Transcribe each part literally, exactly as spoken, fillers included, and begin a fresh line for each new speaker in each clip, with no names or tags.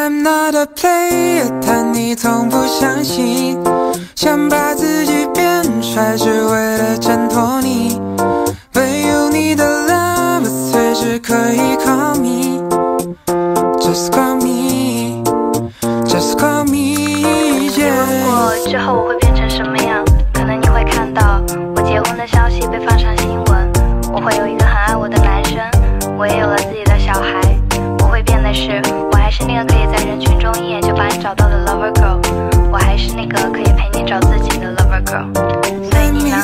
I'm not a player， 但你从不相信，想把自己变帅只为了挣脱你，唯有你的 love 随时可以 call me，Just call me，Just call me。Yeah。
你问过之后我会变成什么样？可能你会看到我结婚的消息被放上新闻，我会有一个很爱我的男生，我也有了自己的小孩。我会变的是，我还是那个可以在人群中一眼就把你找到的 lover girl， 我还是那个可以陪你找自己的 lover girl。所以你呢？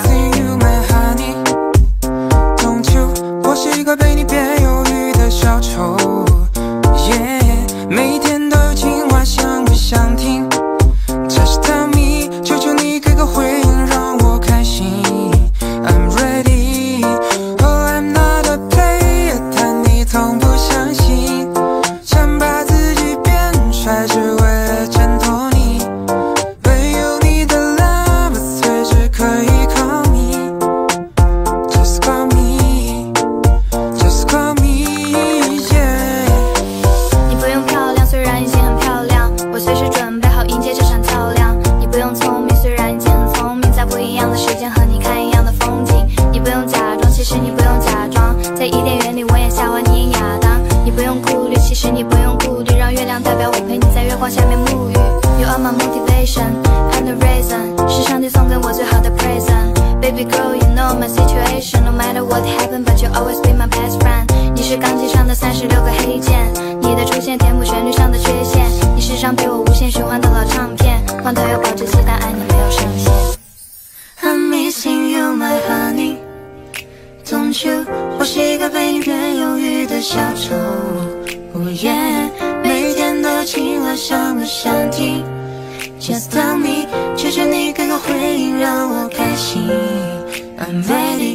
我是一个被你变忧郁的小丑， yeah， 每天都有情话，想不想听 ？Just tell me， 求求你给个回应，让我开心。I'm ready，Oh I'm not a player， 但你从不相信，想把自己变帅只为了挣脱你，唯有你的 love 随时可以 call me，Just call me。Just call me, yeah。
你不用漂亮，虽然已经很漂亮，我随时准备好迎接这场较量。你不用聪明，虽然已经很聪明，在不一样的时间和你看一样的风景。你不用假装，其实你不用假装，在伊甸园里我演夏娃，你演亚当。你不用顾虑，其实你不用顾虑，让月亮代表我陪你在月光下面沐浴。You are my motivation and the reason， 是上帝送给我最好的 present。Baby girl, you know my situation. No matter what happened, but you always be my best friend. 你是钢琴上的三十六个黑键，你的出现填补旋律上的缺陷。你时常陪我无限循环的老唱片，罐头有保质期，但爱你没有上限。I'm missing you, my honey. Don't you？ 我是一个被你变忧郁的小丑。Oh yeah， 每天的情话想不想听？ Just tell me， 求求你给个回应，让我开心。I'm ready。